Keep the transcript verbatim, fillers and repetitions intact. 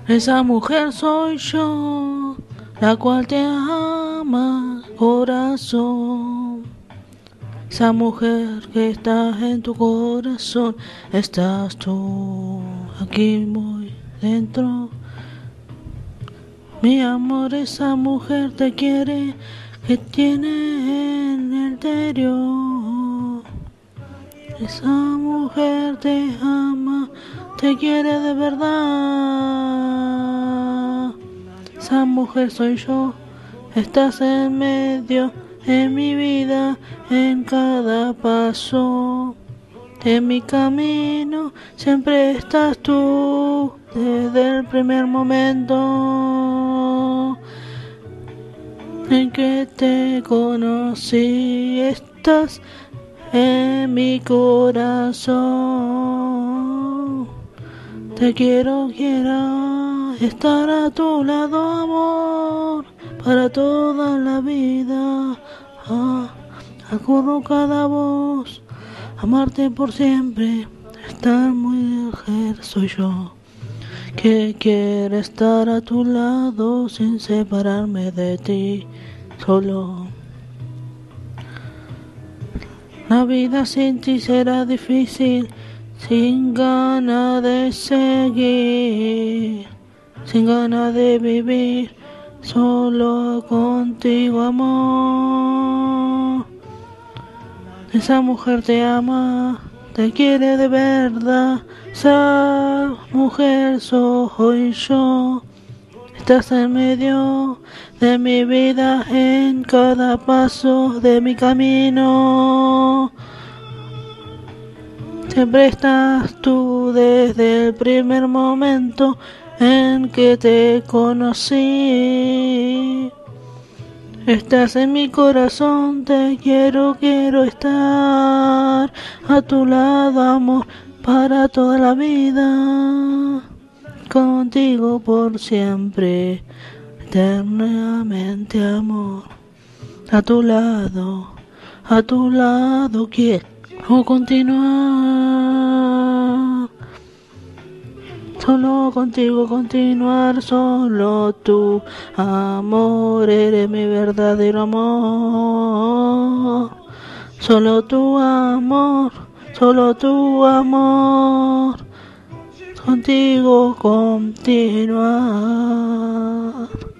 Esa mujer soy yo, la cual te ama, corazón. Esa mujer que está en tu corazón, estás tú, aquí muy dentro. Mi amor, esa mujer te quiere, que tiene en el interior. Esa mujer te ama, te quiere de verdad. Esa mujer soy yo, estás en medio de mi vida, en cada paso de mi camino, siempre estás tú, desde el primer momento en que te conocí, estás en mi corazón. Te quiero, quiero estar a tu lado, amor, para toda la vida. Ah, acuerdo cada voz, amarte por siempre, estar muy lejos soy yo, que quiere estar a tu lado sin separarme de ti, solo. La vida sin ti será difícil, sin ganas de seguir, sin ganas de vivir, solo contigo, amor. Esa mujer te ama, te quiere de verdad, esa mujer soy yo. Estás en medio de mi vida, en cada paso de mi camino. Siempre estás tú desde el primer momento en que te conocí. Estás en mi corazón, te quiero, quiero estar a tu lado, amor, para toda la vida. Contigo por siempre, eternamente, amor. A tu lado, a tu lado quiero continuar. Solo contigo continuar, solo tú, amor, eres mi verdadero amor. Solo tu amor, solo tu amor. Contigo continuar.